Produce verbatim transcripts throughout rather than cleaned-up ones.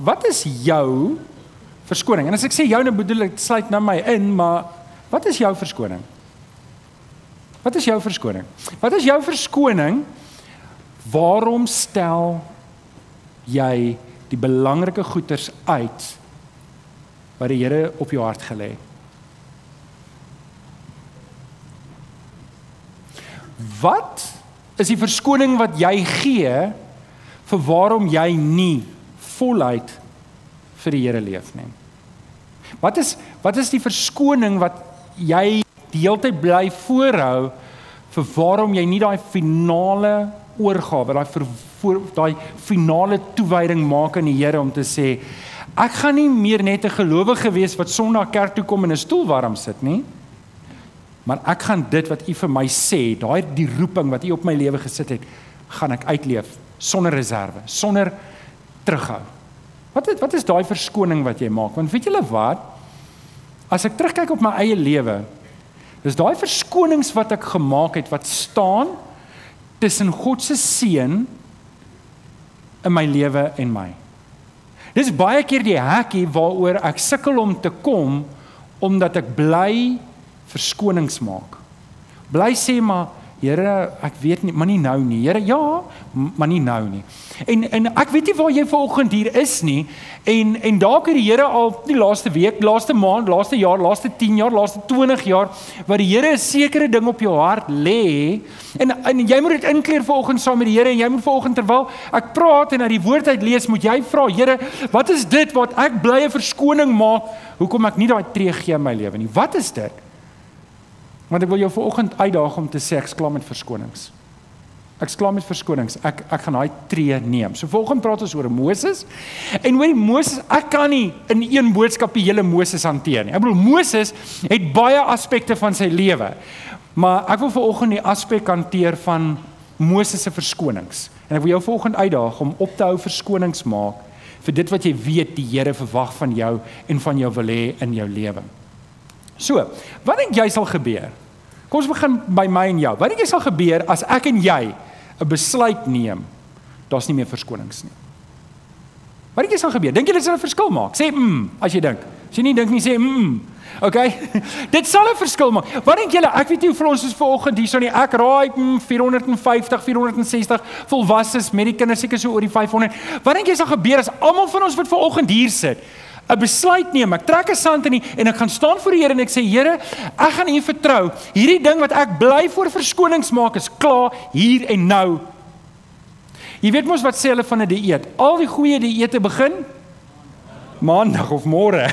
wat is jou verskoning? En as ek sê jou, nou bedoel ek, sluit nou my in, maar wat is jou verskoning? Wat is jou verskoning? Wat is jou verskoning? Waarom stel jy die belangrike goeders uit wat die Here op jou hart gelê het? Wat is die verskoning wat jy gee vir waarom jy nie voluit vir die Here leef nie? Wat is wat is die verskoning wat jy die hele tyd bly voorhou vir waarom jy nie daai finale oorgawe, daai ver, daai finale toewyding maak aan die Here om te sê, ek gaan nie meer net 'n gelowige wees wat Sondag kerk toe kom en 'n stoel warm sit nie, maar ek gaan dit wat U vir my sê, daai die roeping wat U op my lewe gesit het, gaan ek uitleef sonder reserve, sonder terughou. Wat is, wat is daai verskoning wat jy maak? Want weet julle wat? As ek terugkyk op my eie lewe, dis daai verskonings wat ek gemaak het, wat staan tussen God se seën in my lewe en my. Dis baie keer die hekkie waaroor ek sukkel om te kom, omdat ek bly verskonings maak. Bly sê maar, Here, ek weet nie, maar nie nou nie. Here, ja, maar nie nou nie. En en ek weet nie waar jy vanoggend hier is nie, en en dalk het die Here al die laaste week, laaste maand, laaste jaar, laaste tien jaar, laaste twintig jaar, waar die Here 'n sekere ding op jou hart lê, en en jy moet dit inkleer vanoggend saam met die Here, en jy moet vanoggend terwyl ek praat en uit die woord uit lees, moet jy vra, Here, wat is dit wat ek bly 'n verskoning maak, hoekom ek nie daai tree gee in my lewe nie? Wat is dit? Want ek wil jou vanoggend uitdaag om te sê, ek is klaar met verskonings. Ek is klaar met verskonings. Ek ek gaan daai tree neem. So vanoggend praat ons oor Moses. En oor die Moses, ek kan nie in een boodskap die hele Moses hanteer nie. Ek bedoel, Moses het baie aspekte van sy lewe. Maar ek wil vanoggend die aspek hanteer van Moses se verskonings. En ek wil jou vanoggend uitdaag om op te hou verskonings maak vir dit wat jy weet die Here verwag van jou en van jou wil hê in jou lewe. So, wat dink jy sal gebeur? Kom ons begin by my en jou. Wat dink jy sal gebeur as ek en jy 'n besluit neem? Daar's nie meer verskonings nie. Wat dink jy sal gebeur? Dink jy dit sal 'n verskil maak? Sê mm, as jy dink. As jy nie dink nie, sê mm. Okay? Dit sal 'n verskil maak. Wat dink julle? Ek weet nie hoe vir ons is vanoggend hier so nie. Ek raai mm, vier honderd vyftig, vier honderd sestig volwasses met die kinders seker so oor die vyf honderd. Wat dink jy sal gebeur as almal van ons wat vanoggend hier sit 'n besluit neem, ek trek 'n sand in die, en ek gaan staan voor die Here en ek sê, Here, ek gaan U vertrou, hierdie ding wat ek bly voor verskonings maak is klaar, hier en nou. Jy weet mos wat sê hulle van 'n dieet, al die goeie dieete begin maandag of môre.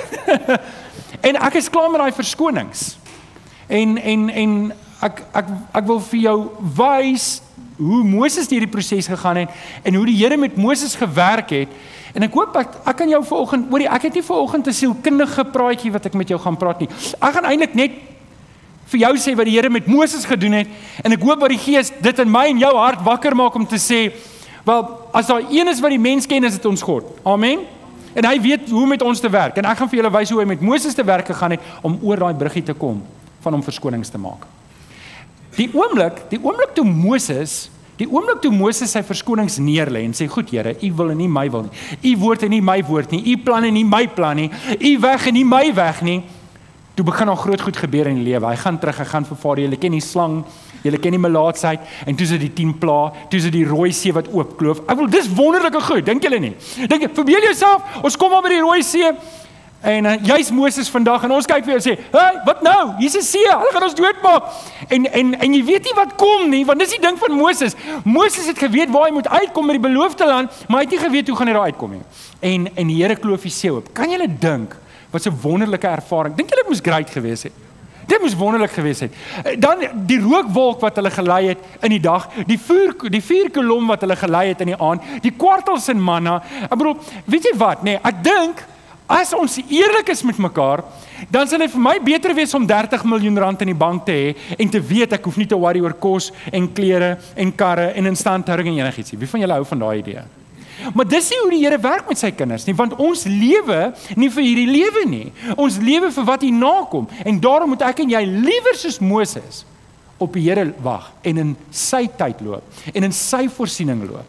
En ek is klaar met daai verskonings. En, en, en ek, ek, ek wil vir jou wys hoe Moses deur die proses gegaan het, en hoe die Here met Moses gewerk het. En ek hoop, ek, ek kan jou vanoggend, hoorie, ek het nie vanoggend 'n sielkundige praatjie wat ek met jou gaan praat nie. Ek gaan eintlik net vir jou sê wat die Here met Moses gedoen het, en ek hoop dat die Gees dit in my en jou hart wakker maak om te sê, wel, as daar een is wat die mens ken, is dit ons God. Amen? En hy weet hoe met ons te werk, en ek gaan vir julle wys hoe hy met Moses te werk gegaan het, om oor daai bruggie te kom, van hom verskonings te maak. Die oomblik, die oomblik toe Moses, die oomblik toe Moses sy verskonings neerlê en sê, goed Here, U wil en nie my wil nie, U woord en nie my woord nie, U plan en nie my plan nie, U weg en nie my weg nie, toe begin al groot goed gebeur in die lewe. Hy gaan terug, hy gaan vervaar, julle ken die slang, julle ken die melaatsheid, en toe is dit die tien pla, toe is dit die rooi see wat oopkloof. Ek wil, dis wonderlike goed, dink julle nie? Dink, verbeel jouself, ons kom al by die rooi see, en uh, jy's Moses vandag, en ons kyk vir jou en sê, hey, wat nou? Hier's 'n see, hulle gaan ons doodmaak. En, en, en jy weet nie wat kom nie, want dis die ding van Moses. Moses het geweet waar hy moet uitkom met die beloofde land, maar hy het nie geweet hoe gaan hy daar uitkom nie. En, en die Here kloof die see oop. Kan julle dink, wat 'n wonderlike ervaring, dink julle dit moes great gewees het? Dit moes wonderlik gewees het. Dan die rookwolk wat hulle gelei het in die dag, die vuur, die vuurkolom wat hulle gelei het in die aand, die kwartels en manna. Ek bedoel, weet jy wat, nee, ek dink, as ons eerlik is met mekaar, dan sal dit vir my beter wees om dertig miljoen rand in die bank te hê, en te weet, ek hoef nie te worry oor kos, en klere, en karre, en instandhouding en enigiets. Wie van julle hou van daai idee? Maar dis nie hoe die Here werk met sy kinders nie, want ons lewe nie vir hierdie lewe nie. Ons lewe vir wat hier nakom, en daarom moet ek en jy liewer soos Moses op die Here wag, en in sy tyd loop, en in sy voorsiening loop.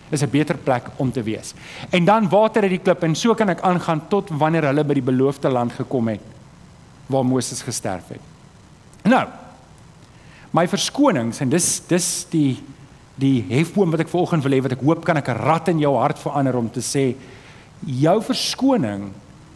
is 'n beter plek om te wees. En dan water uit die klip, en so kan ek aangaan tot wanneer hulle by die beloofde land gekom het, waar Moses gesterf het. Nou, my verskonings, en dis, dis die, die hefboom wat ek vanoggend wil hê, wat ek hoop kan ek 'n rad in jou hart verander om te sê, jou verskoning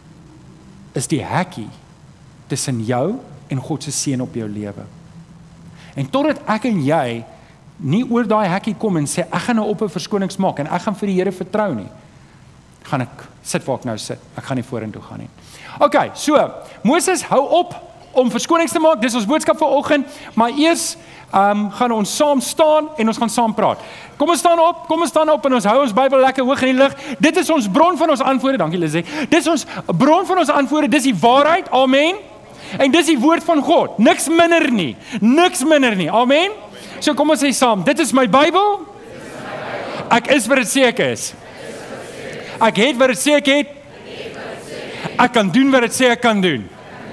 is die hekkie tussen jou en God se seën op jou lewe. En totdat ek en jy nie oor daai hekkie kom en sê, ek gaan nou op 'n verskonings maak en ek gaan vir die Here vertrou nie, gaan ek sit waar ek nou sit. Ek gaan nie vorentoe gaan nie. OK, so, Moses hou op om verskonings te maak, dis ons boodskap vir oggend, maar eers um, gaan ons saam staan en ons gaan saam praat. Kom ons staan op, kom ons staan op en ons hou ons Bybel lekker hoog in die lug. Dit is ons bron van ons antwoorde, dankie Lizzie. Dit is ons bron van ons antwoorde, dis die waarheid, amen. En dis die woord van God, niks minder nie, niks minder nie, amen. So kom ons sê saam, dit is my Bybel, ek is wat dit sê ek is. Ek het wat dit sê ek het, ek kan doen wat dit sê ek kan doen.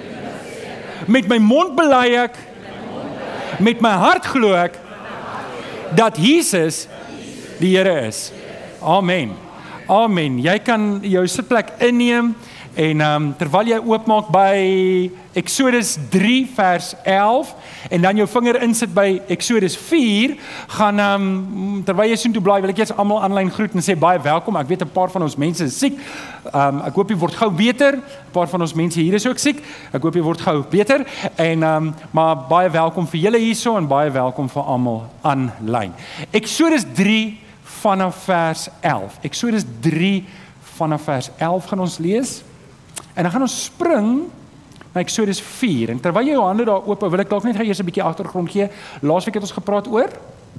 Met my mond bely ek, met my hart glo ek, dat Jesus die Here is. Amen. Amen. Jy kan jou sitplek inneem, en um, terwyl jy oopmaak by Exodus drie vers elf, en dan jou vinger insit by Exodus vier, gaan, um, terwyl jy soontoe blaai, wil ek eers almal aanlyn groet en sê baie welkom. Ek weet 'n paar van ons mense is siek, um, ek hoop jy word gou beter, 'n paar van ons mense hier is ook siek, ek hoop jy word gou beter, en, um, maar baie welkom vir julle hierso, en baie welkom vir almal aanlyn. Exodus drie vanaf vers elf, Exodus drie vanaf vers elf gaan ons lees, en dan gaan ons spring na Exodus vier, en terwyl jy jou hande daar oop, wil ek dalk net eers 'n bietjie agtergrond gee. Laasweek het ons gepraat oor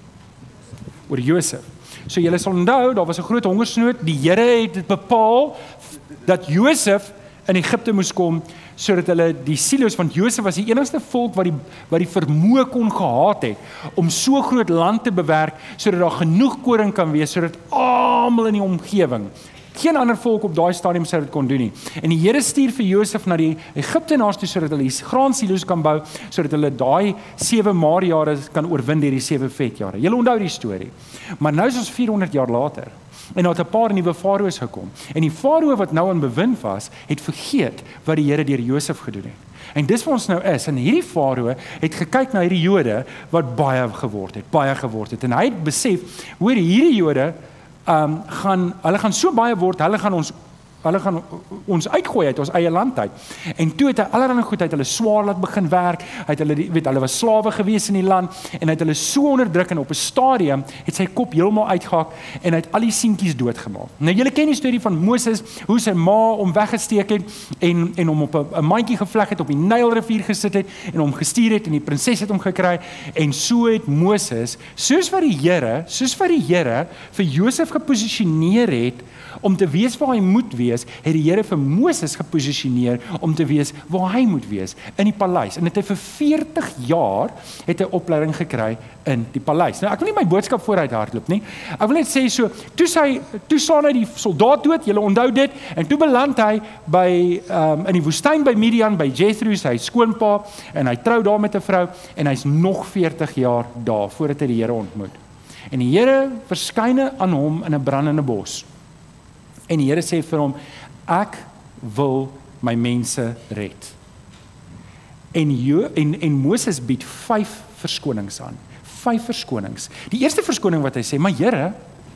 oor Josef. So julle sal onthou, daar was 'n groot hongersnood, die Here het dit bepaal dat Josef in Egipte moes kom, sodat hulle die silo's, want Josef was die enigste volk wat die, wat die vermoë kon gehad het, om so groot land te bewerk, sodat daar genoeg koring kan wees, sodat almal in die omgewing, geen ander volk op daai stadium sou dit kon doen nie. En die Here stuur vir Josef na die Egiptenaars toe, sodat hulle die graansilo's kan bou, sodat hulle daai sewe maarjare kan oorwin deur die sewe vetjare. Julle onthou die storie. Maar nou is ons vierhonderd jaar later, en daar het 'n paar nuwe farao's gekom. En die farao wat nou aan bewind was, het vergeet wat die Here deur Josef gedoen het. En dis waar ons nou is, en hierdie farao het gekyk na hierdie Jode, wat baie geword het, baie geword het. En hy het besef, hoor hierdie Jode, Um, gaan, hulle gaan so baie word, hulle gaan ons, hulle gaan ons uitgooi uit ons eie land uit. En toe het hy allerlei goed uit hulle swaar laat begin werk, het hulle, die, weet, hulle was slawe gewees in die land, en het hulle so onderdruk, en op 'n stadium het sy kop heeltemal uitgehak, en hy het al die seentjies doodgemaak. Nou julle ken die storie van Moses, hoe sy ma hom weggesteek het, en, en hom op 'n mandjie gevleg het, op die Nylrivier gesit het, en hom gestuur het, en die prinses het hom gekry, en so het Moses, soos wat die Here, soos wat die Here vir Josef geposisioneer het, om te wees waar hy moet wees, het die Here vir Moses geposisioneer om te wees waar hy moet wees, in die paleis. En het hy vir veertig jaar het hy opleiding gekry in die paleis. Nou ek wil nie my boodskap vooruit hardloop nie. Ek wil net sê so, toe sy toe staan hy die soldaat dood, julle onthou dit, en toe beland hy by um, in die woestyn by Midian, by Jethro, sy skoonpa, en hy trou daar met 'n vrou, en hy's nog veertig jaar daar voordat hy die Here ontmoet. En die Here verskyne aan hom in 'n brandende bos. En die Here sê vir hom, ek wil my mense red. En, jo, en, en Moses bied vyf verskonings aan. Vyf verskonings. Die eerste verskoning wat hy sê, maar Here,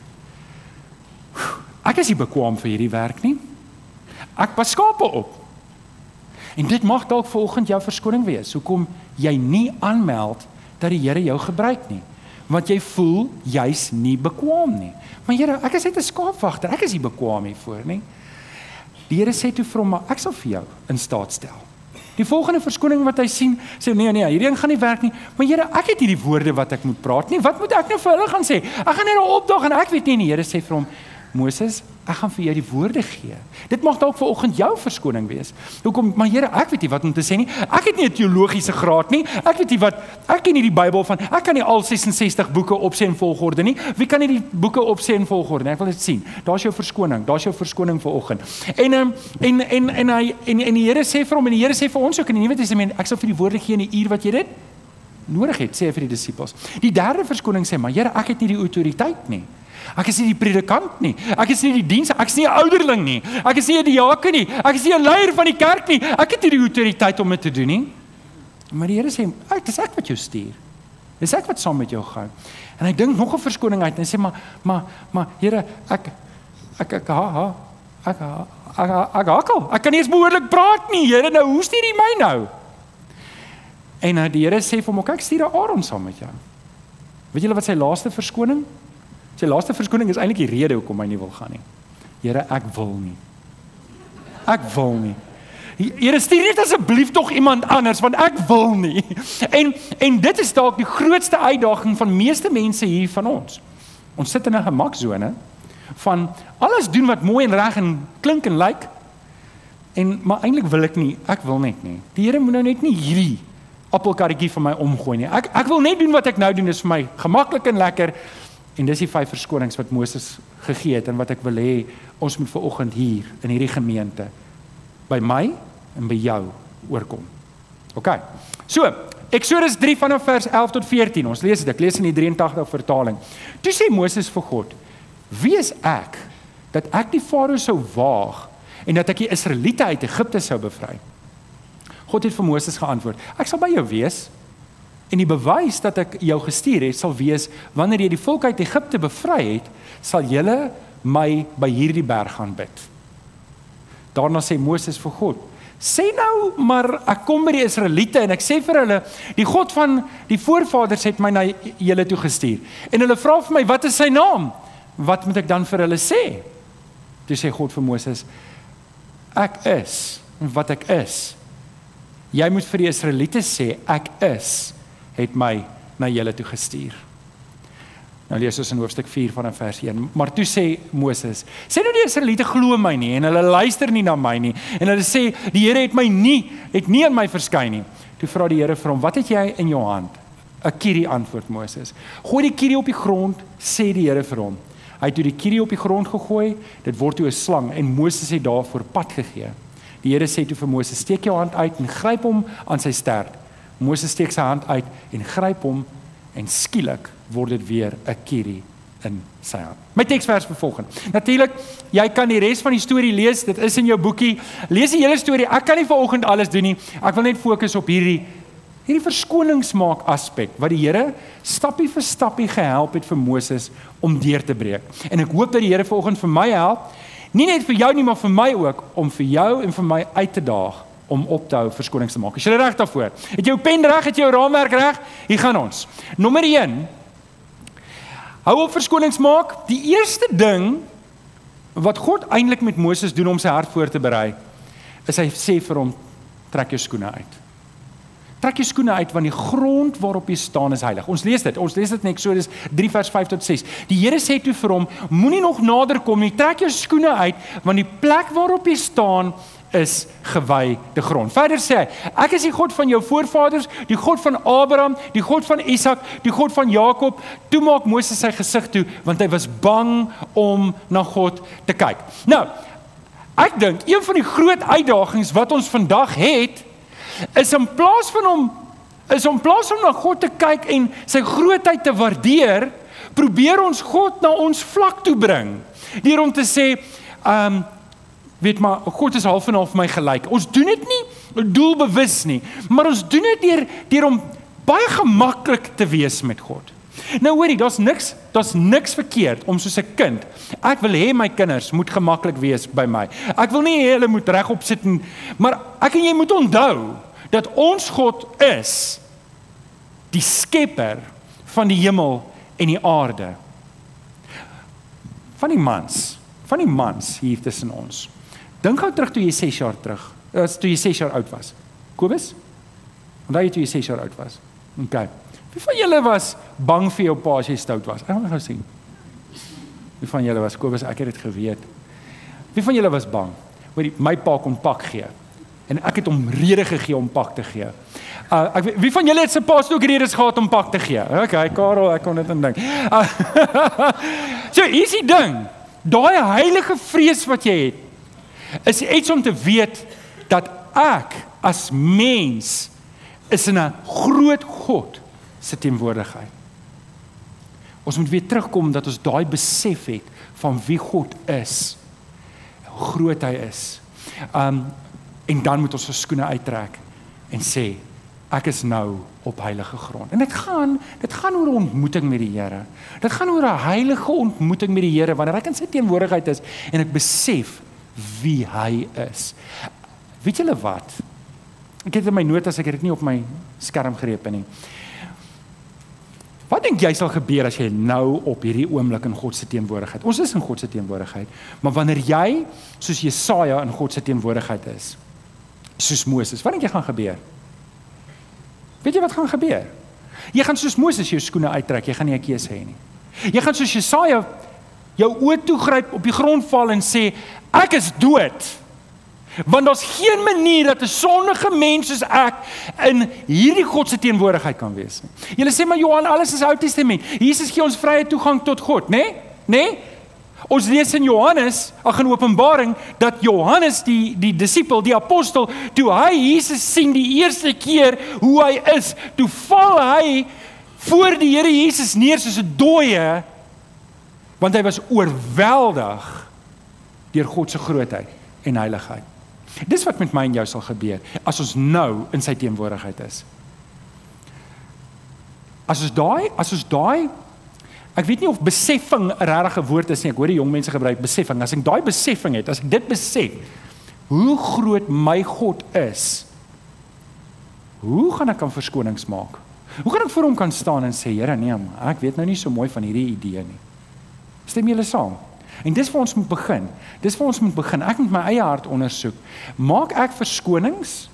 ek is nie bekwam vir hierdie werk nie. Ek pas skape op. En dit mag dalk vanoggend jou verskoning wees, hoekom jy nie aanmeld dat die Here jou gebruik nie. Want jy voel jy's nie bekwam nie. Maar Here, ek is net 'n skaapwagter, ek is nie bekwam hiervoor nie. Die Here sê toe vir hom, maar ek sal vir jou in staat stel. Die volgende verskoning wat hy sien, sê nee nee, hierdie ding gaan nie werk nie. Maar Here, ek het nie die woorde wat ek moet praat nie. Wat moet ek nou vir hulle gaan sê? Ek gaan net nou opdag en ek weet nie. En die Here sê vir hom, Moses, ek gaan vir jou die woorde gee. Dit mag dalk vanoggend jou verskoning wees. Hoekom? Maar Here, ek weet nie wat om te sê nie. Ek het nie 'n teologiese graad nie. Ek weet nie wat, ek ken nie die Bybel van, ek kan nie al ses en sestig boeke opsê in volgorde nie. Wie kan nie die boeke opsê in volgorde nie? Ek wil dit sien. Daar's jou verskoning. Daar's jou verskoning vanoggend. En um, en en en hy en, en die Here sê vir hom en die Here sê vir ons ook in die Nuwe Testament, ek sal vir die woorde gee in die uur wat jy dit nodig het, sê hy vir die disippels. Die derde verskoning sê, maar Here, ek het nie die autoriteit nie. Ek is nie die predikant nie. Ek is nie die diens, ek is nie 'n ouderling nie. Ek is nie 'n diaken nie. Ek is nie 'n leier van die kerk nie. Ek het nie die autoriteit om dit te doen nie. Maar die Here sê, "Ek, dis ek wat jou stuur. Dis ek wat saam met jou gaan." En hy dink nog 'n verskoning uit en hy sê, "Maar maar maar Here, ek ek ek ha ha ek ek ek hakkel. Ek kan nie eens behoorlik praat nie. Here, nou hoe stuur jy my nou?" En uh, die Here sê vir hom, "Kyk, stuur Aaron saam met jou." Weet julle wat sy laaste verskoning? Sy laaste verskoning is eintlik die rede hoekom hy nie wil gaan nie. Here, ek wil nie. Ek wil nie. Here, stuur net asseblief tog iemand anders, want ek wil nie. En en dit is dalk die grootste uitdaging van meeste mense hier van ons. Ons sit in 'n gemaksone van alles doen wat mooi en reg en klink en lyk. En maar eintlik wil ek nie, ek wil net nie. Die Here moet nou net nie hierdie appelkarretjie van my omgooi nie. Ek ek wil net doen wat ek nou doen, is vir my gemaklik en lekker. En dis die vyf verskonings wat Moses gegee het en wat ek wil hê ons moet vanoggend hier in hierdie gemeente by my en by jou oorkom. OK. So, Eksodus drie vanaf vers elf tot veertien. Ons lees dit. Ek lees in die drieëntagtig vertaling. Toe sê Moses vir God: "Wie is ek dat ek die Farao sou waag en dat ek die Israeliete uit Egipte sou bevry?" God het vir Moses geantwoord: "Ek sal by jou wees. En die bewys dat ek jou gestuur het, sal wees, wanneer jy die volk uit Egipte bevry het, sal julle my by hierdie berg gaan bid." Daarna sê Moses vir God: "Sê nou maar, ek kom by die Israeliete en ek sê vir hulle, die God van die voorvaders het my na julle toe gestuur. En hulle vra vir my, wat is sy naam? Wat moet ek dan vir hulle sê?" Toe sê God vir Moses: "Ek is wat ek is. Jy moet vir die Israeliete sê, ek is het my na julle toe gestuur." Nou lees ons in hoofstuk vier vanaf vers een. Maar toe sê Moses: "Sê nou die Israeliete glo my nie en hulle luister nie na my nie en hulle sê die Here het my nie het nie aan my verskyn nie." Toe vra die Here vir hom: "Wat het jy in jou hand?" "'n kierie," antwoord Moses. "Gooi die kierie op die grond," sê die Here vir hom. Hy het toe die kierie op die grond gegooi, dit word toe 'n slang en Moses het daarvoor pad gegee. Die Here sê toe vir Moses: "Steek jou hand uit en gryp hom aan sy stert." Moses steek sy hand uit en gryp hom en skielik word dit weer 'n kierie in sy hand. My teksvers vir volgende. Natuurlik, jy kan die res van die storie lees, dit is in jou boekie. Lees die hele storie. Ek kan nie vanoggend alles doen nie. Ek wil net fokus op hierdie hierdie verskoningsmaak aspek wat die Here stappie vir stappie gehelp het vir Moses om deur te breek. En ek hoop dat die Here vanoggend vir my help, nie net vir jou nie, maar vir my ook, om vir jou en vir my uit te daag om op te hou verskonings te maak. Is jy reg daarvoor? Het jou pen reg, het jou raamwerk reg? Hier gaan ons. Nommer een. Hou op verskonings maak. Die eerste ding wat God eintlik met Moses doen om sy hart voor te berei, is hy sê vir hom: "Trek jou skoene uit." Trek jou skoene uit, want die grond waarop jy staan is heilig. Ons lees dit. Ons lees dit in Eksodus drie vers vyf tot ses. Die Here sê toe vir hom: "Moenie nog nader kom nie. Trek jou skoene uit, want die plek waarop jy staan is gewyde grond." Verder sê hy: "Ek is die God van jou voorvaders, die God van Abraham, die God van Isak, die God van Jakob." Toe maak Moses sy gesig toe, want hy was bang om na God te kyk. Nou, ek dink een van die groot uitdagings wat ons vandag het, is in plaas van hom is om plaas om na God te kyk en sy grootheid te waardeer, probeer ons God na ons vlak toe bring. Deur om te sê, ehm um, weet maar, God is half en half my gelyk. Ons doen dit nie doelbewus nie, maar ons doen dit deur deur om baie gemaklik te wees met God. Nou hoorie, daar's niks, daar's niks verkeerd om soos 'n kind. Ek wil hê my kinders moet gemaklik wees by my. Ek wil nie hê hulle moet regop sit en, maar ek en jy moet onthou dat ons God is die skepper van die hemel en die aarde. Van die mans, van die mans hier tussen ons. Dink gou terug toe jy ses jaar terug, toe jy ses jaar oud was. Kobus? Onthou jy toe jy ses jaar oud was? OK. Wie van julle was bang vir jou pa as jy stout was? Ek gaan gou sien. Wie van julle was? Kobus, ek het dit geweet. Wie van julle was bang? Hoorie, my pa kon pak gee. En ek het hom rede gegee om pak te gee. Uh, ek, wie van julle het sy pa's ook redes gehad om pak te gee? OK, Karel, ek kon dit indink. Uh, so, hier is die ding. Daai heilige vrees wat jy het, is iets om te weet dat ek as mens is in 'n groot God se teenwoordigheid. Ons moet weer terugkom dat ons daai besef het van wie God is, hoe groot hy is. Um, en dan moet ons ons skoene uittrek en sê, ek is nou op heilige grond. En dit gaan, dit gaan oor 'n ontmoeting met die Here. Dit gaan oor 'n heilige ontmoeting met die Here, wanneer ek in sy teenwoordigheid is, en ek besef wie hy is. Weet julle wat? Ek het in my notas, ek het dit nie op my skerm gereep nie. Wat dink jy sal gebeur as jy nou op hierdie oomblik in God se teenwoordigheid? Ons is in God se teenwoordigheid, maar wanneer jy, soos Jesaja, in God se teenwoordigheid is, soos Moses, wat dink jy gaan gebeur? Weet jy wat gaan gebeur? Jy gaan soos Moses jou skoene uittrek, jy gaan nie 'n keuse hê nie. Jy gaan soos Jesaja jou oë toegryp, op die grond val en sê, ek is dood. Want daar's geen manier dat 'n sondige mens soos ek in hierdie God se teenwoordigheid kan wees nie. Julle sê maar Johan, alles is Ou Testament. Jesus gee ons vrye toegang tot God, né? Né? Ons lees in Johannes, ag in Openbaring, dat Johannes die die disipel, die apostel, toe hy Jesus sien die eerste keer hoe hy is, toe val hy voor die Here Jesus neer soos 'n dooie, want hy was oorweldig deur God se grootheid en heiligheid. Dis wat met my en jou sal gebeur, as ons nou in sy teenwoordigheid is. As ons daai, as ons daai, ek weet nie of beseffing 'n regte woord is nie, ek hoor die jong mense gebruik beseffing, as ek daai beseffing het, as ek dit besef, hoe groot my God is, hoe gaan ek aan verskonings maak? Hoe gaan ek voor hom kan staan en sê, Here, nee, ek weet nou nie so mooi van hierdie idee nie. Stem julle saam? En dis waar ons moet begin. Dis waar ons moet begin. Ek moet my eie hart ondersoek. Maak ek verskonings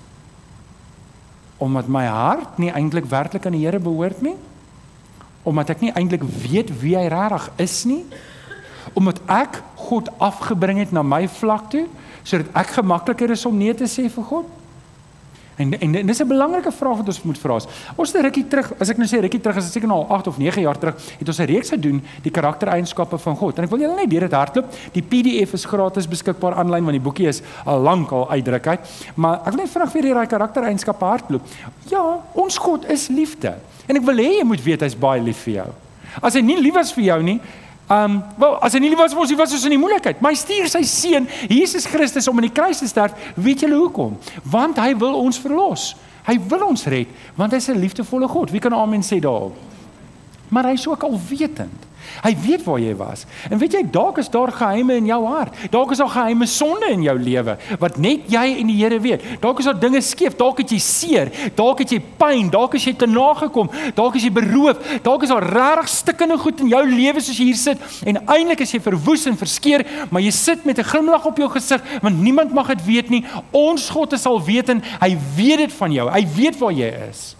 omdat my hart nie eintlik werklik aan die Here behoort nie? Omdat ek nie eintlik weet wie hy regtig is nie? Omdat ek God afgebring het na my vlak toe, sodat ek gemakliker is om nee te sê vir God? En, en, en dis 'n belangrike vraag wat ons moet vra. Ons het 'n rukkie terug, as ek nou sê rukkie terug, is dit seker nou al agt of nege jaar terug, het ons 'n reeks gedoen, die karaktereienskappe van God. En ek wil julle net deur dit hardloop. Die P D F is gratis beskikbaar aanlyn, want die boekie is al lank al uitdruk uit. Maar ek wil net vinnig weer hierdie karaktereienskappe hardloop. Ja, ons God is liefde. En ek wil hê jy moet weet hy's baie lief vir jou. As hy nie lief was vir jou nie, Um, wel, as hy nie lief was vir ons, hy was ons in die moeilikheid. Maar hy stuur sy seun, Jesus Christus, om in die kruis te sterf. Weet julle hoekom? Want hy wil ons verlos. Hy wil ons red, want hy is 'n liefdevolle God. Wie kan amen sê daarop? Maar hy is ook alwetend. Hy weet waar jy was. En weet jy, dalk is daar geheime in jou hart. Dalk is daar geheime sonde in jou lewe, wat net jy en die Here weet. Dalk is daar dinge skeef, dalk het jy seer, dalk het jy pyn, dalk is jy te nagekom, dalk is jy beroof, dalk is daar regtig stikkende goed in jou lewe soos jy hier sit, en eintlik is jy verwoes en verskeer, maar jy sit met 'n glimlag op jou gesig, want niemand mag dit weet nie. Ons God is alwetend, hy weet dit van jou, hy weet waar jy is.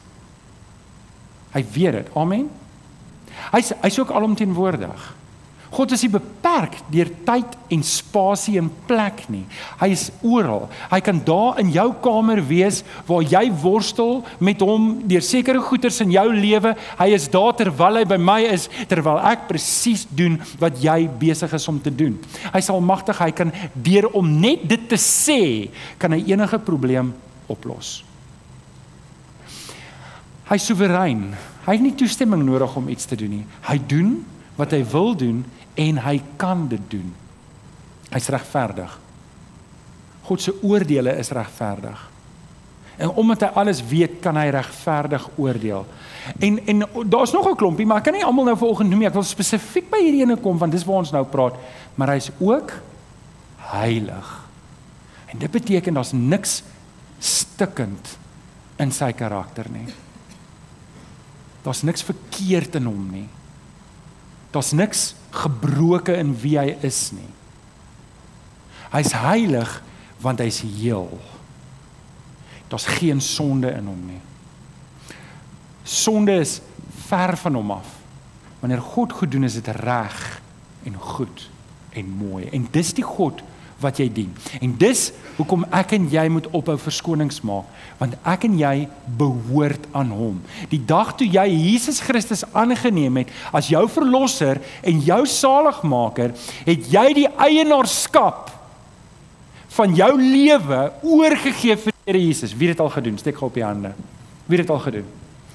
Hy weet dit, amen. Hy's hy's ook alomteenwoordig. God is nie beperk deur tyd en spasie en plek nie. Hy is oral. Hy kan daar in jou kamer wees waar jy worstel met hom deur sekere goeters in jou lewe. Hy is daar terwyl hy by my is, terwyl ek presies doen wat jy besig is om te doen. Hy is almagtig, hy kan deur om net dit te sê, kan hy enige probleem oplos. Hy is soewerein. Hy het nie toestemming nodig om iets te doen nie. Hy doen wat hy wil doen en hy kan dit doen. Hy's regverdig. God se oordeele is regverdig. En omdat hy alles weet, kan hy regverdig oordeel. En en daar's nog 'n klompie, maar ek kan nie almal nou vanoggend noem nie. Ek wil spesifiek by hierdie ene kom, want dis waar ons nou praat. Maar hy's ook heilig. En dit beteken daar's niks stikkend in sy karakter nie. Daar's niks verkeerd in hom nie. Daar's niks gebroke in wie hy is nie. Hy's heilig want hy's heel. Daar's geen sonde in hom nie. Sonde is ver van hom af. Wanneer God goed doen, is dit reg en goed en mooi. En dis die God wat jy dien. En dis hoekom ek en jy moet ophou verskonings maak, want ek en jy behoort aan hom. Die dag toe jy Jesus Christus aangeneem het as jou verlosser en jou saligmaker, het jy die eienaarskap van jou lewe oorgegee vir die Here Jesus. Wie het dit al gedoen? Steek gou op die hande. Wie het dit al gedoen?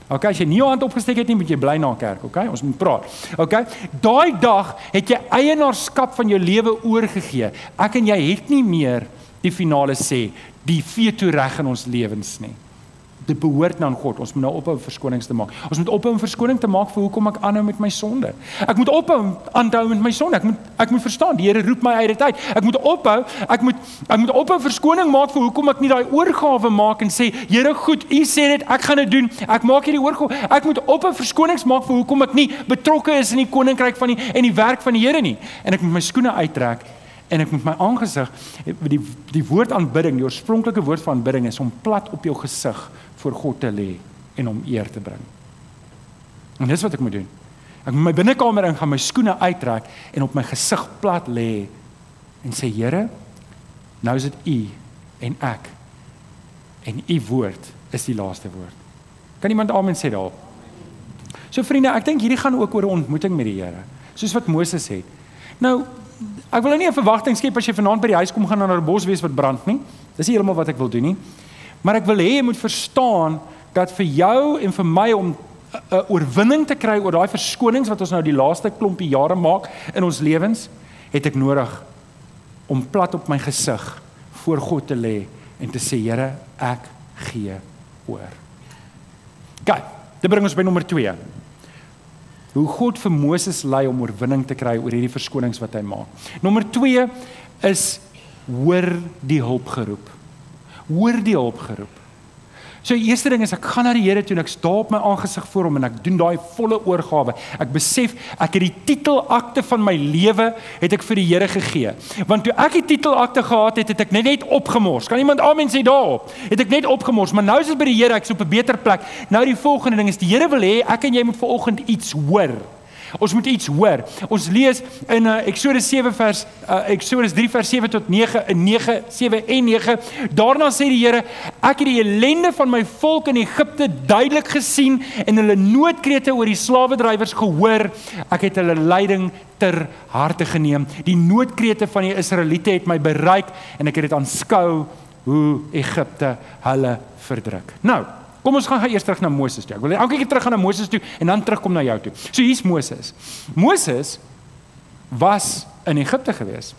Okay, as jy nie jou hand opgesteek het nie, moet jy bly na kerk, okay? Ons moet praat. Okay? Daai dag het jy eienaarskap van jou lewe oorgegee. Ek en jy het nie meer die finale sê, die veto-reg in ons lewens nie. Dit behoort nou aan God. Ons moet nou ophou verskonings te maak. Ons moet ophou om verskoning te maak vir hoekom ek aanhou met my sonde. Ek moet ophou aanhou met my sonde. Ek moet ek moet verstaan, die Here roep my uit dit uit. Ek moet ophou, ek moet ek moet ophou verskoning maak vir hoekom ek nie daai oorgawe maak en sê, Here, goed, U sê dit, ek gaan dit doen. Ek maak hierdie oorgawe. Ek moet ophou verskonings maak vir hoekom ek nie betrokke is in die koninkryk van die en die werk van die Here nie. En ek moet my skoene uittrek. En ek moet my aangesig, die, die woord aanbidding, die oorspronklike woord van aanbidding is om plat op jou gesig voor God te lê en om eer te bring. En dis wat ek moet doen. Ek moet my binnekamer in gaan, my skoene uittrek en op my gesig plat lê en sê, Here, nou is dit U en ek. En U woord is die laaste woord. Kan iemand amen sê daarop? So vriende, ek dink hierdie gaan ook oor 'n ontmoeting met die Here, soos wat Moses het. Nou, ek wil nou nie 'n verwagting skep as jy vanaand by die huis kom gaan na 'n bos wees wat brand nie. Dis nie heeltemal wat ek wil doen nie. Maar ek wil hê jy moet verstaan dat vir jou en vir my om 'n oorwinning te kry oor daai verskonings wat ons nou die laaste klompie jare maak in ons lewens, het ek nodig om plat op my gesig voor God te lê en te sê, Here, ek gee oor. Kyk, dit bring ons by nommer twee. Hoe God vir Moses lei om oorwinning te kry oor hierdie verskonings wat hy maak. Nommer twee is hoor die hulpgeroep. Hoor die hulpgeroep. So die eerste ding is, ek gaan na die Here toe en ek staan op my aangesig voor hom en ek doen daai volle oorgawe. Ek besef, ek het die titelakte van my lewe, het ek vir die Here gegee. Want toe ek die titelakte gehad het, het ek net net opgemors. Kan iemand amen sê daarop? Het ek net opgemors, maar nou is dit by die Here, ek is op 'n beter plek. Nou die volgende ding is, die Here wil hê, ek en jy moet vanoggend iets hoor. Ons moet iets hoor. Ons lees in uh, Eksodus sewe vers uh, Eksodus drie vers sewe tot nege, nege, sewe en nege. Daarna sê die Here, ek het die ellende van my volk in Egipte duidelik gesien en hulle noodkrete oor die slawedrywers gehoor. Ek het hulle lyding ter harte geneem. Die noodkrete van die Israeliete het my bereik en ek het dit aanskou hoe Egipte hulle verdruk. Nou, kom ons gaan gaan eers terug na Moses toe. Ek wil elke keer terug gaan na Moses toe en dan terugkom na jou toe. So hier's Moses. Moses was in Egipte gewees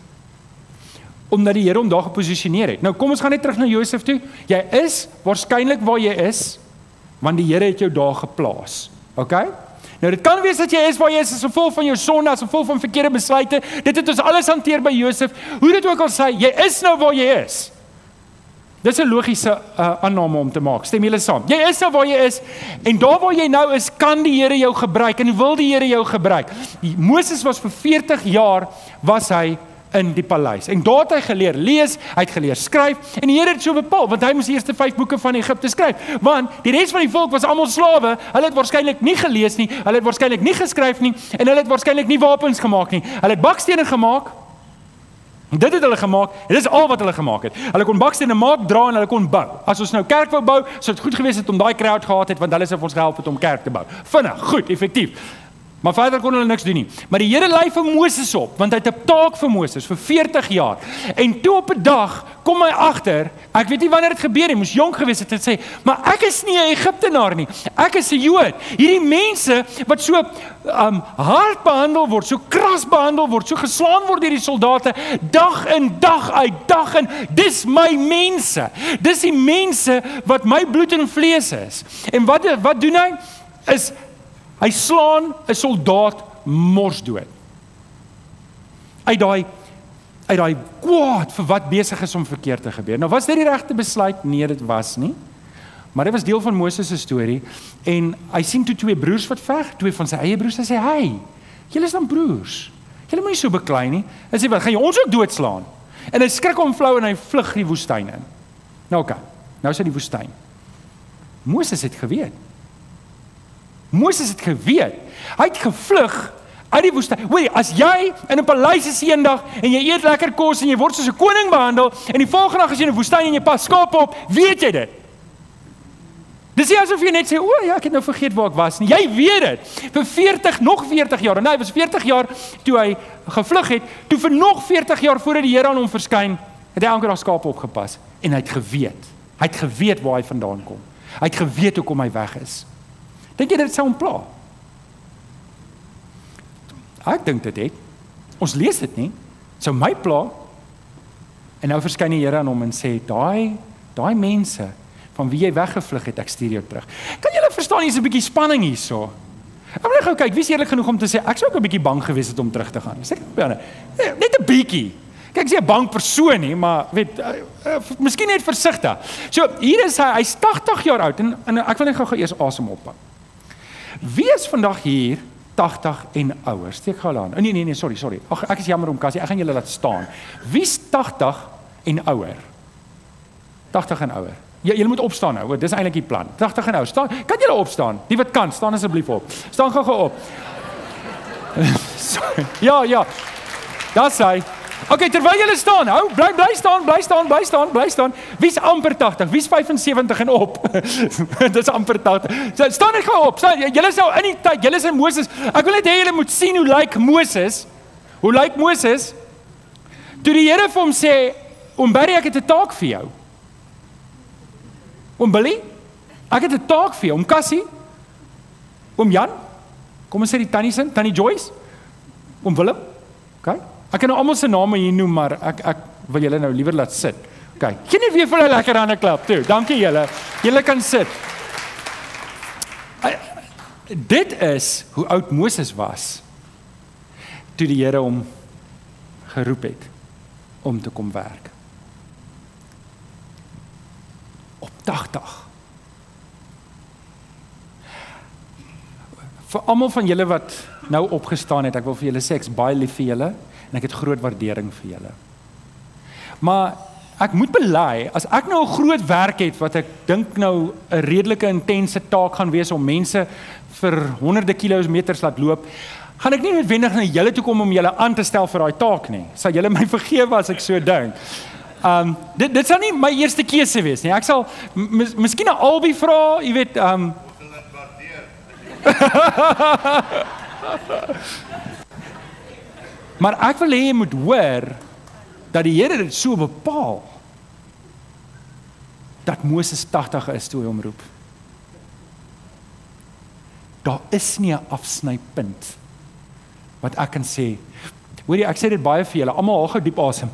omdat die Here hom daar geposisioneer het. Nou kom ons gaan net terug na Josef toe. Jy is waarskynlik waar jy is want die Here het jou daar geplaas. Okay? Nou dit kan wees dat jy is waar jy is as gevolg van jou sonde, as gevolg van verkeerde besluite. Dit het ons alles hanteer by Josef. Hoe dit ook al sê, jy is nou waar jy is. Dis 'n logiese uh, aanname om te maak. Stem julle saam? Jy is nou waar jy is en daar waar jy nou is, kan die Here jou gebruik en wil die Here jou gebruik. Moses was vir veertig jaar was hy in die paleis. En daar het hy geleer lees, hy het geleer skryf en die Here het so bepaal want hy moes die eerste vyf boeke van Egipte skryf. Want die res van die volk was almal slawe. Hulle het waarskynlik nie gelees nie, hulle het waarskynlik nie geskryf nie en hulle het waarskynlik nie wapens gemaak nie. Hulle het bakstene gemaak. Dit het hulle gemaak, en dit is al wat hulle gemaak het. Hulle kon bakstene maak, dra en hulle kon bou. As ons nou kerk wou bou, sou dit goed gewees het om daai crowd gehad het, want hulle sou ons gehelp het om kerk te bou. Vinnig, goed, effektief. Maar verder kon hulle niks doen nie. Maar die Here lei vir Moses op, want hy het 'n taak vir Moses vir veertig jaar. En toe op 'n dag kom hy agter, ek weet nie wanneer dit gebeur nie, moes jonk gewees het, het sê, maar ek is nie 'n Egiptenaar nie. Ek is 'n Jood. Hierdie mense wat so um, hard behandel word, so kras behandel word, so geslaan word deur die soldate, dag in dag uit, dag in, dis my mense. Dis die mense wat my bloed en vlees is. En wat wat doen hy? Is hy slaan 'n soldaat morsdood. Uit daai uit daai kwaad vir wat besig is om verkeerd te gebeur. Nou was dit die regte besluit? Nee, dit was nie. Maar dit was deel van Moses se storie en hy sien toe twee broers wat veg, twee van sy eie broers. Hy sê, "Hey, julle is dan broers. Julle moet nie so beklei nie." Hy sê, "Wat, gaan jy ons ook doodslaan?" En hy skrik hom flou en hy vlug die woestyn in. Nou oké. Nou is hy die woestyn. Moses het geweet. Moses het geweet. Hy het gevlug uit die woestyn. Hoor, as jy in 'n paleis is eendag en jy eet lekker kos en jy word soos 'n koning behandel en die volgende dag is jy in 'n woestyn en jy pas skape op, weet jy dit? Dis nie asof jy net sê, "O ja, ek het nou vergeet waar ek was nie." Jy weet dit. Vir veertig, nog veertig jaar. Nee, hy was veertig jaar toe hy gevlug het. Toe vir nog veertig jaar voordat die Here aan hom verskyn, het hy elke dag skape opgepas en hy het geweet. Hy het geweet waar hy vandaan kom. Hy het geweet hoekom hy weg is. Dink jy dit sou hom pla? Ek dink dit het. Ons lees dit nie. Sou my pla. En nou verskyn die Here aan hom en sê, daai, daai mense, van wie jy weggevlug het, ek stuur jou terug. Kan julle verstaan, hier is 'n bietjie spanning hierso? Ek wil net gou kyk, wie is eerlik genoeg om te sê, ek sou ook 'n bietjie bang gewees het om terug te gaan. Sê ek, net 'n bietjie. Kyk, ek sê 'n bang persoon nie, maar weet, uh, uh, miskien net versigtig. So, hier is hy, hy's agtig jaar oud, en, en ek wil net gou eers asem ophou. Wie is vandag hier agtig en ouer? Steek gou aan. Oh, nee, nee, nee, sorry, sorry. Ag, ek is jammer om Cassie, ek gaan julle laat staan. Wie's agtig en ouer? agtig en ouer. Ja, julle moet opstaan nou, dis eintlik die plan. agtig en ouer. Staan, kan julle opstaan? Die wat kan, staan asseblief op. Staan gou-gou op. Sorry. Ja, ja. Daar's hy. Okay, terwyl julle staan, hou, bly bly staan, bly staan, bly staan, bly staan. Wie's amper agtig? Wie's vyf en sewentig en op? Dis amper agtig. So, staan net gou op. Staan, julle is nou in die tyd, julle is in Moses. Ek wil net hê julle moet sien hoe lyk Moses. Hoe lyk Moses? Toe die Here vir hom sê, "Oom Barry, ek het 'n taak vir jou." Oom Billy, ek het 'n taak vir jou. Oom Cassie, Oom Jan, kom ons sê die tannie sin, Tannie Joyce, Oom Willem. Okay? Ek kan nou almal se name hier noem, maar ek ek wil julle nou liewer laat sit. Okay. Geen nie weer vir 'n lekker hande klap toe. Dankie julle. Julle kan sit. Dit is hoe oud Moses was toe die Here hom geroep het om te kom werk. Op agtig. Vir almal van julle wat nou opgestaan het, ek wil vir julle sê, ek's baie lief vir julle en ek het groot waardering vir julle. Maar ek moet bely, as ek nou 'n groot werk het wat ek dink nou 'n redelike intense taak gaan wees om mense vir honderde kilometers laat loop, gaan ek nie noodwendig na julle toe kom om julle aan te stel vir daai taak nie. Sal julle my vergewe as ek so dink. Um, dit, dit sal nie my eerste keuse wees nie. Ek sal mis, miskien 'n albei vra, jy weet, um, maar ek wil hê jy moet hoor dat die Here dit so bepaal dat Moses agtig is toe hy hom roep. Daar is nie 'n afsnypunt wat ek kan sê. Hoor jy, ek sê dit baie vir julle, almal haal gou diep asem.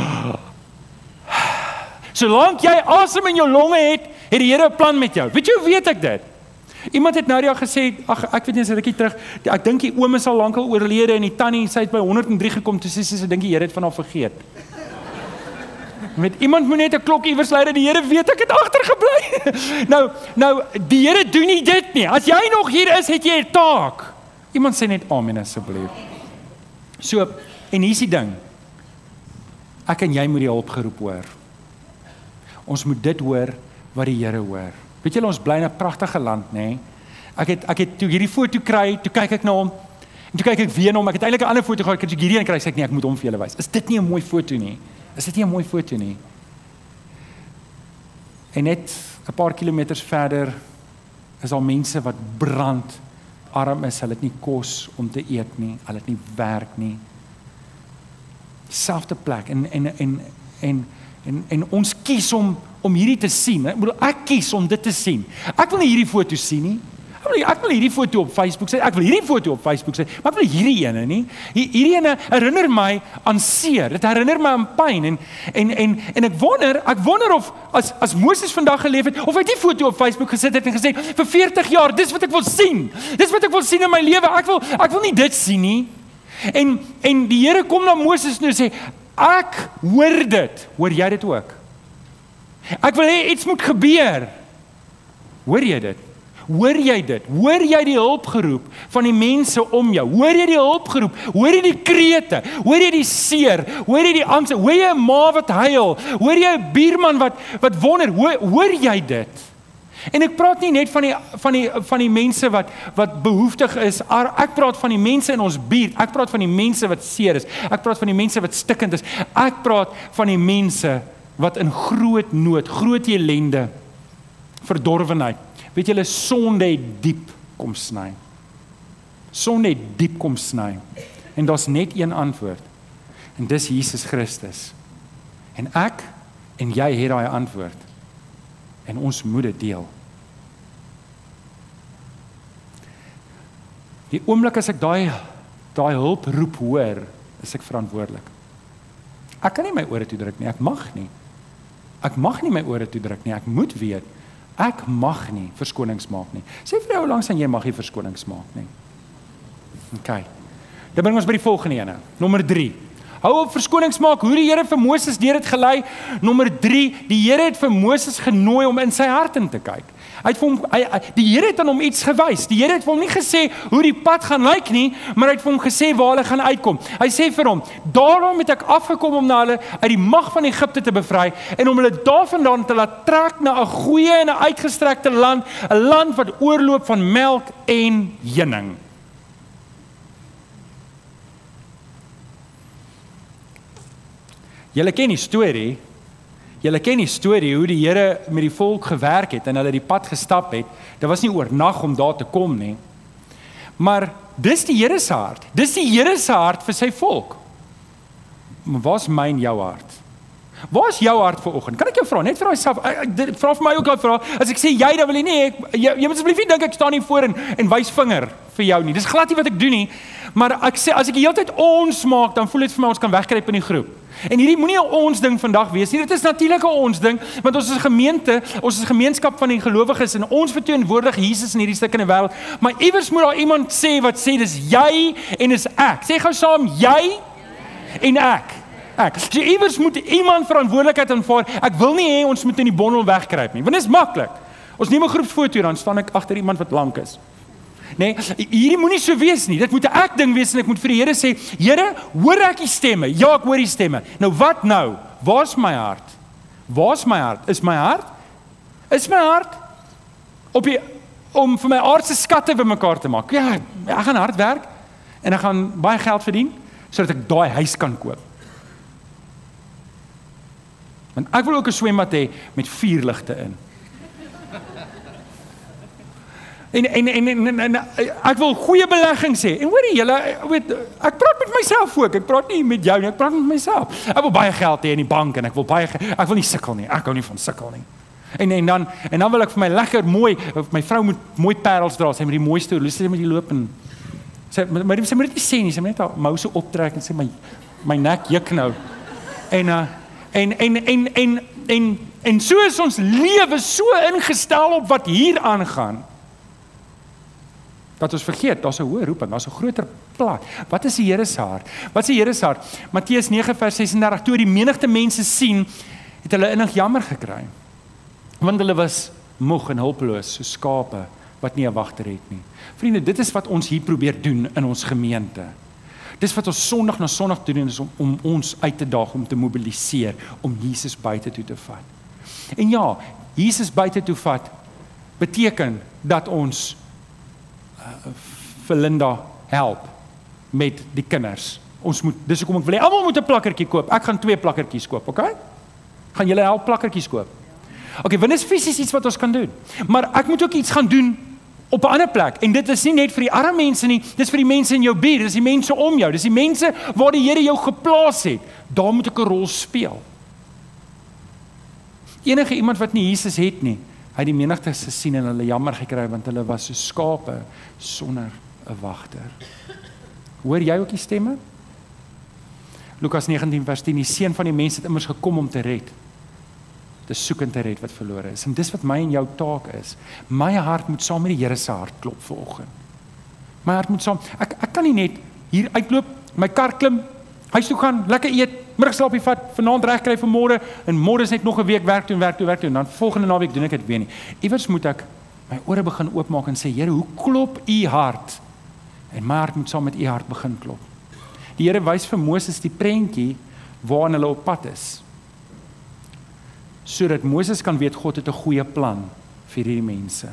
Solank jy asem in jou longe het, het die Here 'n plan met jou. Weet jy hoe weet ek dit? Iemand het nou die dag gesê, ag ek weet nie, as 'n rukkie terug, ek dink die oom is al lankal oorlede en die tannie, sy het by honderd en drie gekom, toe sê sy, sy dink die Here het van haar vergeet. Met iemand moet net 'n klok iewers lui dat die Here weet ek het agtergebly. nou, nou die Here doen nie dit nie. As jy nog hier is, het jy 'n taak. Iemand sê net amen asseblief. So, en hier's die ding. Ek en jy moet die hulp geroep hoor. Ons moet dit hoor wat die Here hoor. Weet julle, ons bly in 'n pragtige land, nê? Nee? Ek het ek het toe hierdie foto kry, toe kyk ek na hom. En toe kyk ek weer na hom. Ek het eintlik 'n ander foto gehad, ek het hierdie een kry, sê ek nee, ek moet hom vir julle wys. Is dit nie 'n mooi foto nie? Is dit nie 'n mooi foto nie? En net 'n paar kilometers verder is al mense wat brand, arm is, hulle het nie kos om te eet nie, hulle het nie werk nie. Selfde plek en en en en en en ons kies om om hierdie te sien. Ek bedoel, ek kies om dit te sien. Ek wil nie hierdie foto sien nie. Ek wil, ek wil hierdie foto op Facebook sit. Ek wil hierdie foto op Facebook sit, maar ek wil hierdie ene nie. Hierdie ene herinner my aan seer. Dit herinner my aan pyn en en en en ek wonder, ek wonder of as as Moses vandag geleef het, of hy die foto op Facebook gesit het en gesê vir veertig jaar, dis wat ek wil sien. Dis wat ek wil sien in my lewe. Ek wil ek wil nie dit sien nie. En en die Here kom na Moses nou en sê, ek hoor dit. Hoor jy dit ook? Ek wil hê iets moet gebeur. Hoor jy dit? Hoor jy dit? Hoor jy die hulpgeroep van die mense om jou? Hoor jy die hulpgeroep? Hoor jy die krete? Hoor jy die seer? Hoor jy die angs? Hoor jy 'n ma wat huil? Hoor jy 'n buurman wat wat wonder? Hoor, hoor jy dit? En ek praat nie net van die van die van die mense wat wat behoeftig is. Ek praat van die mense in ons buurt. Ek praat van die mense wat seer is. Ek praat van die mense wat stikkend is. Ek praat van die mense wat in groot nood, groot ellende, verdorwenheid. Weet julle, sonde het diep kom sny. Sonde het diep kom sny. En daar's net een antwoord. En dis Jesus Christus. En ek en jy het daai antwoord. En ons moet dit deel. Die oomblik as ek daai daai hulp roep hoor, is ek verantwoordelik. Ek kan nie my ore toedruk nie, ek mag nie. Ek mag nie my ore toedruk nie, ek moet weet, ek mag nie verskonings maak nie. Sê vir jou langs aan jy mag nie verskonings maak nie. OK. Dit bring ons by die volgende ene. Nommer drie. Hou op verskonings maak, hoe die Here vir Moses deur dit gelei. Nommer drie, die Here het vir Moses genooi om in sy hart in te kyk. Hy het vir hom, hy, hy, die Here het aan hom iets gewys. Die Here het vir hom nie gesê hoe die pad gaan lyk nie, maar hy het vir hom gesê waar hulle gaan uitkom. Hy sê vir hom, daarom het ek afgekom om na hulle uit die mag van Egipte te bevry en om hulle daarvandaan te laat trek na 'n goeie en 'n uitgestrekte land, 'n land wat oorloop van melk en honing. Julle ken die storie, julle ken die storie hoe die Here met die volk gewerk het en hulle die pad gestap het. Dit was nie oornag om daar te kom nie. Maar dis die Here se hart. Dis die Here se hart vir sy volk. Maar waar's my en jou hart? Waar's jou hart vanoggend? Kan ek jou vra, net vir myself, vra vir my ook daai vraag. As ek sê jy, dan wil jy nie, ek, jy, jy moet asseblief nie dink ek staan hier voor en, en wys vinger vir jou nie. Dis glad nie wat ek doen nie. Maar ek sê, as ek die hele tyd ons maak, dan voel dit vir my ons kan wegkruip in die groep. En hierdie moenie 'n ons ding vandag wees nie. Dit is natuurlik 'n ons ding, want ons is 'n gemeente, ons is 'n gemeenskap van die gelowiges en ons verteenwoordig Jesus in hierdie stuk in die wêreld. Maar iewers moet daar iemand sê wat sê dis jy en dis ek. Sê gou saam jy en ek. Ek. So iewers moet iemand verantwoordelikheid aanvaar. Ek wil nie hê ons moet in die bondel wegkruip nie, want dit is maklik. Ons neem 'n groepsfoto, dan staan ek agter iemand wat lank is. Nee, hierdie moenie so wees nie. Dit moet 'n ek ding wees en ek moet vir die Here sê, Here, hoor ek die stemme? Ja, ek hoor die stemme. Nou wat nou? Waar's my hart? Waar's my hart? Is my hart? Is my hart op die om vir my aardse skatte bymekaar te maak? Ja, ek gaan hard werk en ek gaan baie geld verdien sodat ek daai huis kan koop. Want ek wil ook 'n swembad hê met vier ligte in. En, en, en, en, en ek wil goeie beleggings hê. En hoorie julle, weet, ek praat met myself ook. Ek praat nie met jou nie, ek praat met myself. Ek wil baie geld hê in die bank en ek wil baie ek wil nie sukkel nie. Ek hou nie van sukkel nie. En en dan en dan wil ek vir my lekker mooi, my vrou moet mooi parels dra, sy met die mooiste horlosie met die loop en sy maar sy moet dit nie sê nie, sy moet net haar mou so optrek en sê my my nek juk nou. En uh, en en en en en en so is ons lewe so ingestel op wat hier aangaan. Dat ons vergeet, daar's 'n hoë roeping, daar's 'n groter plan. Wat is die Here se hart? Wat is die Here se hart? Matteus nege vers ses en dertig, toe die menigte mense sien, het hulle innig jammer gekry. Want hulle was moeg en hulpeloos, so skape wat nie 'n wagter het nie. Vriende, dit is wat ons hier probeer doen in ons gemeente. Dis wat ons Sondag na Sondag doen, is om, om ons uit te daag, om te mobiliseer, om Jesus buite toe te vat. En ja, Jesus buite toe vat, beteken dat ons vir Linda help met die kinders. Ons moet, dis hoekom ek wil hê, almal moet 'n plakkertjie koop. Ek gaan twee plakkertjies koop, oké? Okay? Gaan julle help plakkertjies koop? Oké, okay, want dis fisies iets wat ons kan doen. Maar ek moet ook iets gaan doen op 'n ander plek. En dit is nie net vir die arme mense nie, dis vir die mense in jou buurt, dis die mense om jou, dis die mense waar die Here jou geplaas het. Daar moet ek 'n rol speel. Enige iemand wat nie Jesus het nie, hy het die menigte gesien en hulle jammer gekry, want hulle was so skape sonder 'n wagter. Hoor jy ook die stemme? Lukas negentien vers tien, die Seun van die mens het immers gekom om te red, te soek en te red wat verlore is. En dis wat my en jou taak is. My hart moet saam met die Here se hart klop vanoggend. My hart moet saam, ek, ek kan nie net hier uitloop, my kar klim, huis toe gaan, lekker eet, middagslaapie vat, vanaand reg kry vir môre en môre is net nog 'n week werk toe, werk toe, werk toe en dan volgende naweek doen ek dit weer nie. Iewers moet ek my ore begin oopmaak en sê, Here, hoe klop u hart? En my hart moet saam met u hart begin klop. Die Here wys vir Moses die prentjie waarna hulle op pad is. Sodat Moses kan weet God het 'n goeie plan vir hierdie mense.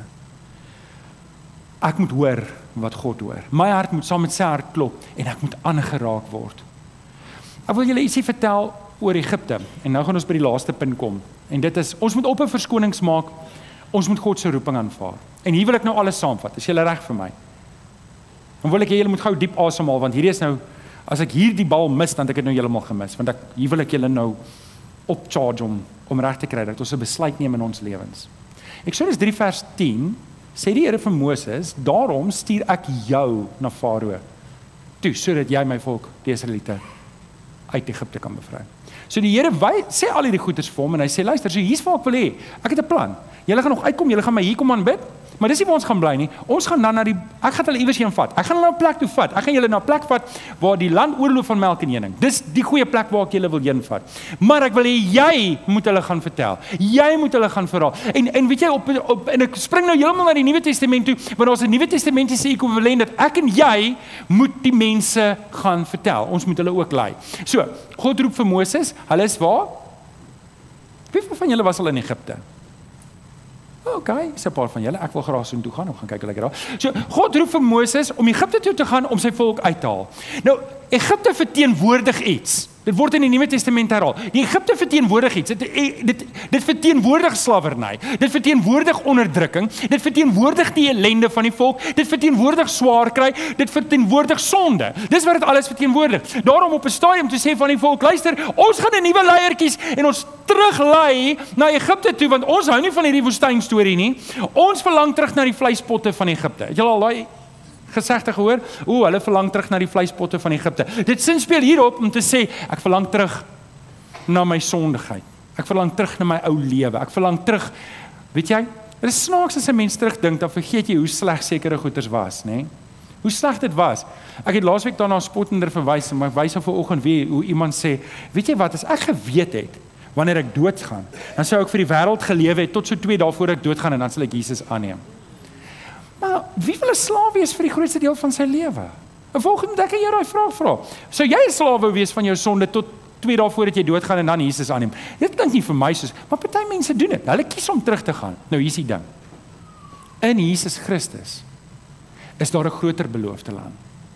Ek moet hoor wat God hoor. My hart moet saam met sy hart klop en ek moet aangeraak word. Ek wil julle ietsie vertel oor Egipte en nou gaan ons by die laaste punt kom. En dit is, ons moet op 'n verskonings maak, ons moet God se roeping aanvaar. En hier wil ek nou alles saamvat, is julle reg vir my? Dan wil ek hê julle moet gou diep asemhaal, want hierdie is nou, as ek hier die bal mis, dan het ek dit nou heeltemal gemis, want ek, hier wil ek julle nou opcharge om, om reg te kry, dat ons 'n besluit neem in ons lewens. Eksodus drie vers tien sê die Here vir Moses, daarom stuur ek jou na Farao toe, sodat jy my volk, die Israeliete, uit Egipte kan bevry. So die Here wy, sê al hierdie goeders vir hom, en hy sê, luister, so hier's wat ek wil hê, ek het 'n plan, julle gaan nog uitkom, julle gaan my hier kom aanbid, maar dis nie waar ons gaan bly nie, ons gaan dan na die, ek gaan hulle iewers heen vat, ek gaan hulle na 'n plek toe vat, ek gaan julle na 'n plek vat, waar die land oorloop van melk en honing, dis die goeie plek waar ek julle wil heen vat, maar ek wil hê, jy moet hulle gaan vertel, jy moet hulle gaan verhaal, en, en weet jy, op, op, en ek spring nou heeltemal na die Nuwe Testament toe, want ons 'n Nuwe Testamentiese ekwivalent, dat ek en jy moet die mense gaan vertel, ons moet hulle ook lei. So, God roep vir Moses, hulle is waar? Wie van julle was al in Egipte? Oké, okay, is 'n paar van julle, ek wil graag so toe gaan, om gaan kyk hoe lekker daar. So, God roep vir Moses om Egipte toe te gaan om sy volk uit te haal. Nou, Egipte verteenwoordig iets. Dit word in die Nuwe Testament herhaal. Die Egipte verteenwoordig iets. Dit, dit, dit verteenwoordig slawerny. Dit verteenwoordig onderdrukking. Dit verteenwoordig die ellende van die volk. Dit verteenwoordig swaar kry. Dit verteenwoordig sonde. Dis wat dit alles verteenwoordig. Daarom op 'n stadium te sê van die volk, luister, ons gaan 'n nuwe leier kies en ons teruglei na Egipte toe, want ons hou nie van hierdie woestynstorie nie. Ons verlang terug na die vleispotte van Egipte. Het julle al daai gesegde gehoor? O, hulle verlang terug na die vleispotte van Egipte. Dit sin speel hierop om te sê, ek verlang terug na my sondigheid. Ek verlang terug na my ou lewe. Ek verlang terug, weet jy, dit is snaaks as 'n mens terugdink, dan vergeet jy hoe sleg sekere goeders was, né? Hoe sleg dit was. Ek het laasweek daarna spottender verwys, maar ek wys nou vanoggend weer hoe iemand sê, weet jy wat, as ek geweet het wanneer ek doodgaan, dan sou ek vir die wêreld gelewe het tot so twee dae voor ek doodgaan en dan sal ek Jesus aanneem. Maar wie wil 'n slaaf wees vir die grootste deel van sy lewe? En volgens ek jou daai vraag vra. Sou jy 'n slaaf wou wees van jou sonde tot twee dae voordat jy doodgaan en dan Jesus aanneem? Dit klink nie vir my soos, maar party mense doen dit. Hulle kies om terug te gaan. Nou hier's die ding. In Jesus Christus is daar 'n groter beloofde land.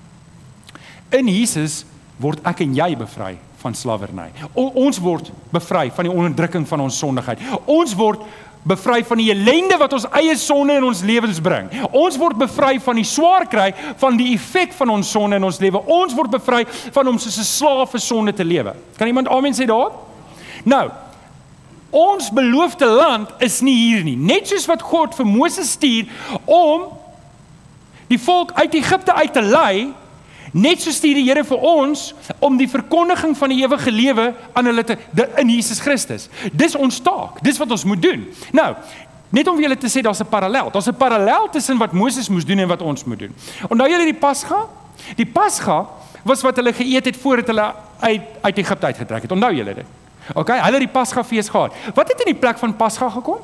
In Jesus word ek en jy bevry van slawerny. Ons word bevry van die onderdrukking van ons sondigheid. Ons word bevry van die ellende wat ons eie sonde in ons lewens bring. Ons word bevry van die swaar kry van die effek van ons sonde in ons lewe. Ons word bevry van om soos 'n slaaf vir sonde te lewe. Kan iemand amen sê daar? Nou, ons beloofde land is nie hier nie. Net soos wat God vir Moses stuur om die volk uit Egipte uit te lei, net so stuur die Here vir ons om die verkondiging van die ewige lewe aan hulle te in Jesus Christus. Dis ons taak. Dis wat ons moet doen. Nou, net om vir julle te sê daar's 'n parallel. Daar's 'n parallel tussen wat Moses moes doen en wat ons moet doen. Onthou julle die Pasga? Die Pasga was wat hulle geëet het voordat hulle uit uit Egipte uitgetrek het. Onthou julle dit? OK, hulle het die Pasga fees gehad. Wat het in die plek van Pasga gekom?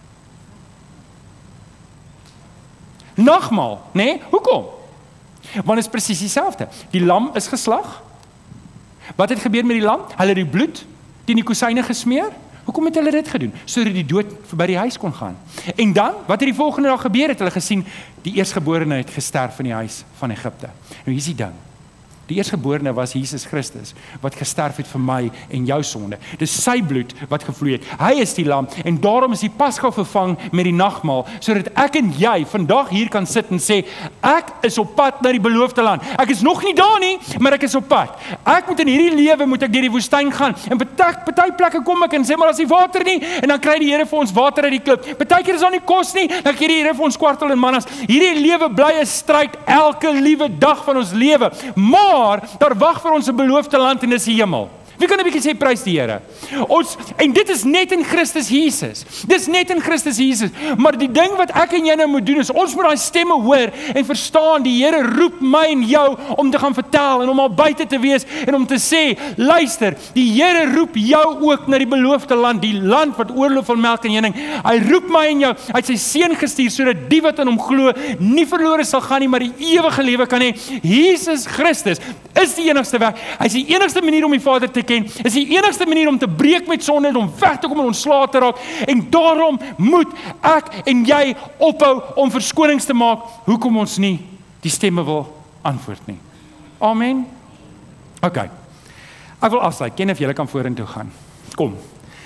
Nagmaal, né? Nee? Hoekom? Want is presies dieselfde. Die lam is geslag. Wat het gebeur met die lam? Hulle het die bloed teen die kusyne gesmeer. Hoekom het hulle dit gedoen? Sodat die dood by die huis kon gaan. En dan, wat het die volgende dag gebeur? Het hulle gesien, die eersgeborene het gesterf in die huis van Egipte. Nou hier is die ding. Die eersgeborene was Jesus Christus, wat gesterf het vir my en jou sonde. Dis sy bloed wat gevloei het. Hy is die lam, en daarom is die Pasga vervang met die nagmaal, sodat ek en jy vandag hier kan sit en sê, ek is op pad na die beloofde land. Ek is nog nie daar nie, maar ek is op pad. Ek moet in hierdie lewe, moet ek deur die woestyn gaan, en party, party plekke kom ek en sê, maar as die water nie, en dan kry die Here vir ons water uit die klip. Partykeer is daar nie kos nie, dan gee die Here vir ons kwartel en mannas. Hierdie lewe bly 'n stryd elke liewe dag van ons lewe. Maar Maar daar wag vir ons 'n beloofde land en dis die hemel. Wie kan 'n bietjie sê prys die Here? Ons en dit is net in Christus Jesus. Dis net in Christus Jesus. Maar die ding wat ek en jy nou moet doen is ons moet daai stemme hoor en verstaan die Here roep my en jou om te gaan vertel en om al buite te wees en om te sê, luister, die Here roep jou ook na die beloofde land, die land wat oorloop van melk en honing. Hy roep my en jou. Hy het sy seun gestuur sodat die wat in hom glo nie verlore sal gaan nie, maar die ewige lewe kan hê. Jesus Christus is die enigste weg. Hy is die enigste manier om die Vader te ken, is die enigste manier om te breek met sonde en om weg te kom en ontslae te raak, en daarom moet ek en jy ophou om verskonings te maak, hoekom ons nie die stemme wil antwoord nie. Amen. Ok, ek wil afsluit, ken of julle kan vorentoe gaan. Kom,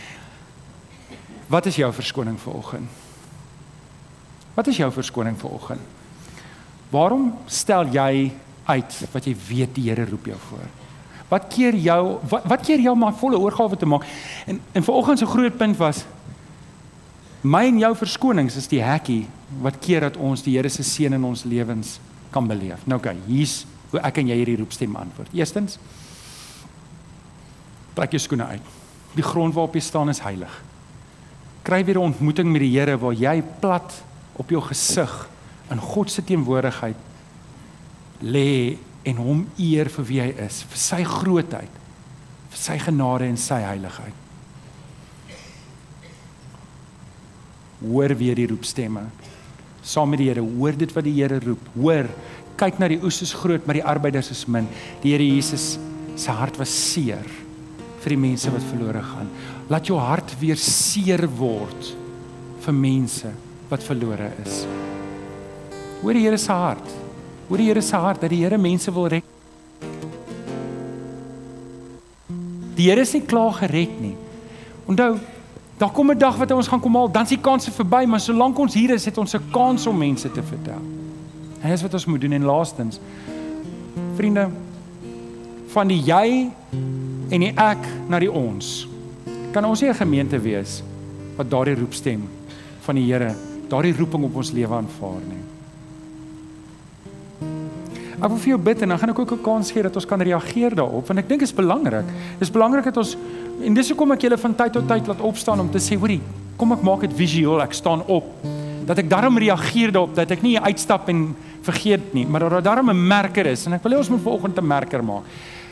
wat is jou verskoning vanoggend? Wat is jou verskoning vanoggend? Waarom stel jy uit wat jy weet die Here roep jou voor? Wat keer jou, wat, wat keer jou maar volle oorgawe te maak? En, en vanoggend se groot punt was, My en jou verskonings is die hekkie wat keer dat ons die Here se seën in ons lewens kan beleef. Nou oké, okay, hier's hoe ek en jy hierdie roepstem antwoord. Eerstens, trek jou skoene uit. Die grond waarop jy staan is heilig. Kry weer 'n ontmoeting met die Here waar jy plat op jou gesig in God se teenwoordigheid lê en hom eer vir wie hy is, vir sy grootheid, vir sy genade en sy heiligheid. Hoor weer die roepstemme. Saam met die Here, hoor dit wat die Here roep. Hoor, kyk na die oes is groot, maar die arbeiders is min. Die Here Jesus se hart was seer vir die mense wat verlore gaan. Laat jou hart weer seer word vir mense wat verlore is. Hoor die Here se hart. Hoor die Here se hart dat die Here mense wil red. Die Here is nie klaar gered nie. Onthou, daar kom 'n dag wat hy ons gaan kom haal, dan is die kanse verby, maar solank ons hier is, het ons 'n kans om mense te vertel. En dis wat ons moet doen. En laastens, vriende, van die jy en die ek na die ons, kan ons nie 'n gemeente wees wat daardie roepstem van die Here, daardie roeping op ons lewe aanvaar nie. Ek wil vir jou bid en dan gaan ek ook 'n kans gee dat ons kan reageer daarop, want ek dink dit is belangrik. Dit is belangrik dat ons, en dis hoekom ek julle van tyd tot tyd laat opstaan om te sê, hoorie, kom ek maak dit visueel, ek staan op, dat ek daarom reageer daarop, dat ek nie uitstap en vergeet nie, maar dat daar daarom 'n merker is, en ek wil hê ons moet vanoggend 'n merker maak.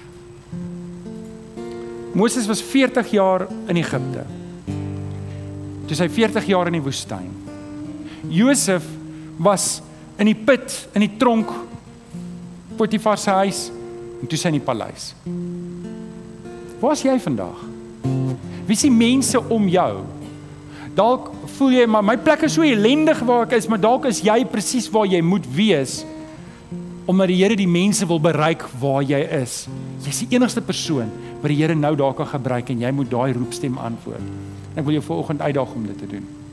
Moses was veertig jaar in Egipte. Toe hy veertig jaar in die woestyn. Josef was in die put, in die tronk, Potifar se huis, en toe sy in die paleis. Waar is jy vandag? Wie is die mense om jou? Dalk voel jy, maar my plek is so ellendig waar ek is, maar dalk is jy presies waar jy moet wees, omdat die Here die mense wil bereik waar jy is. Jy is die enigste persoon wat die Here nou daar kan gebruik, en jy moet daai roepstem antwoord. Ek wil jou vanoggend uitdaag om dit te doen.